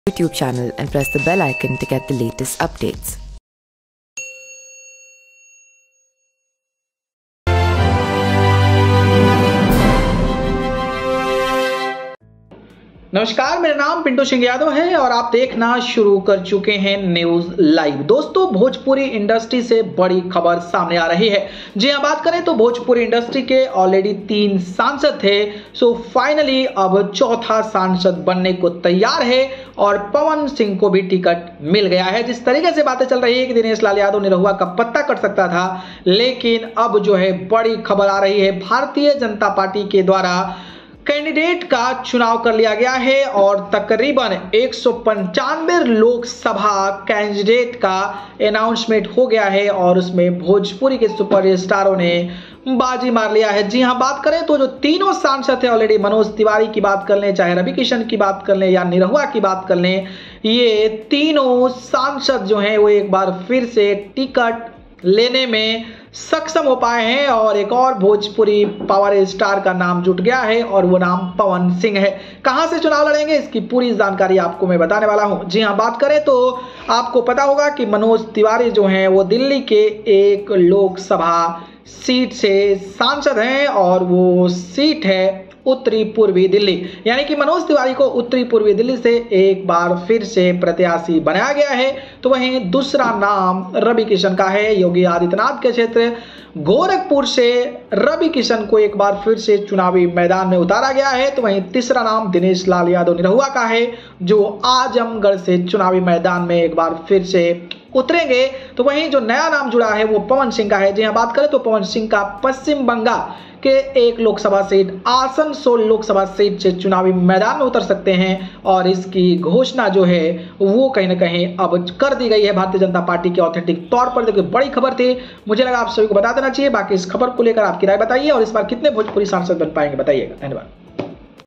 YouTube channel and press the bell icon to get the latest updates. नमस्कार, मेरा नाम पिंटू सिंह यादव है और आप देखना शुरू कर चुके हैं न्यूज लाइव। दोस्तों, भोजपुरी इंडस्ट्री से बड़ी खबर सामने आ रही है। जी हाँ, बात करें तो भोजपुरी इंडस्ट्री के ऑलरेडी 3 सांसद थे, सो फाइनली अब चौथा सांसद बनने को तैयार है और पवन सिंह को भी टिकट मिल गया है। जिस तरीके से बातें चल रही है कि दिनेश लाल यादव निरहुआ का पत्ता कट सकता था, लेकिन अब जो है बड़ी खबर आ रही है, भारतीय जनता पार्टी के द्वारा कैंडिडेट का चुनाव कर लिया गया है और तकरीबन 195 लोकसभा कैंडिडेट का अनाउंसमेंट हो गया है और उसमें भोजपुरी के सुपरस्टारों ने बाजी मार लिया है। जी हां, बात करें तो जो तीनों सांसद थे ऑलरेडी, मनोज तिवारी की बात कर लें, चाहे रवि किशन की बात कर लें या निरहुआ की बात कर लें, ये तीनों सांसद जो हैं वो एक बार फिर से टिकट लेने में सक्षम हो पाए हैं और एक और भोजपुरी पावर स्टार का नाम जुट गया है और वो नाम पवन सिंह है। कहां से चुनाव लड़ेंगे, इसकी पूरी जानकारी आपको मैं बताने वाला हूं। जी हां, बात करें तो आपको पता होगा कि मनोज तिवारी जो हैं वो दिल्ली के एक लोकसभा सीट से सांसद हैं और वो सीट है उत्तरी पूर्वी दिल्ली, यानी कि मनोज तिवारी को उत्तरी पूर्वी दिल्ली से एक बार फिर से प्रत्याशी बनाया गया है। तो वहीं दूसरा नाम रवि किशन का है। योगी आदित्यनाथ के क्षेत्र गोरखपुर से रवि किशन को एक बार फिर से चुनावी मैदान में उतारा गया है। तो वहीं तीसरा नाम दिनेश लाल यादव निरहुआ का है, जो आजमगढ़ से चुनावी मैदान में एक बार फिर से उतरेंगे। तो वहीं जो नया नाम जुड़ा है वो पवन सिंह का है। जी हाँ, बात करें तो पवन सिंह का पश्चिम बंगाल के एक लोकसभा सीट आसनसोल लोकसभा सीट से चुनावी मैदान में उतर सकते हैं और इसकी घोषणा जो है वो कहीं ना कहीं अब कर दी गई है भारतीय जनता पार्टी के ऑथेंटिक तौर पर। देखिए, बड़ी खबर थी, मुझे लगा आप सभी को बता देना चाहिए। बाकी इस खबर को लेकर आपकी राय बताइए और इस बार कितने भोजपुरी सांसद बन पाएंगे बताइएगा। धन्यवाद।